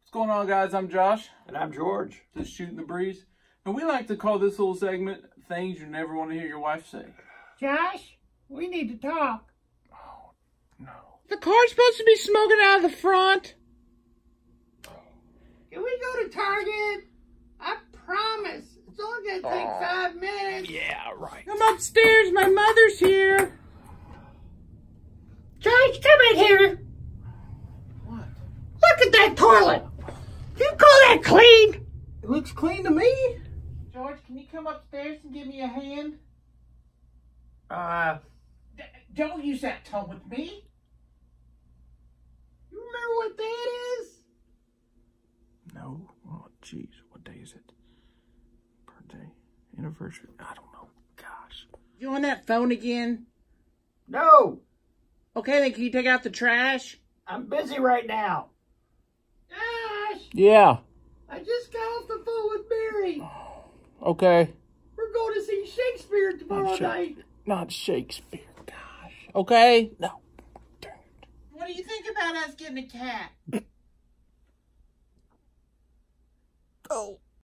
What's going on, guys? I'm Josh. And I'm George. Just shooting the breeze. And we like to call this little segment things you never want to hear your wife say. Josh, we need to talk. Oh, no. The car's supposed to be smoking out of the front. Can we go to Target? I promise. It's only gonna take 5 minutes. Yeah, right. Come upstairs. My mother's here. Josh, come in here. What? Look at that toilet. Do you call that clean? It looks clean to me. George, can you come upstairs and give me a hand? Don't use that tone with me. You remember what day it is? No. Oh, jeez. What day is it? Birthday? Anniversary? I don't know. Gosh. You on that phone again? No, Okay, then can you take out the trash? I'm busy right now. Josh, Yeah. I just got off the phone with Mary. Okay. We're going to see Shakespeare tomorrow night. Not Shakespeare. Gosh. Okay. No. Darn it. What do you think about us getting a cat? Oh.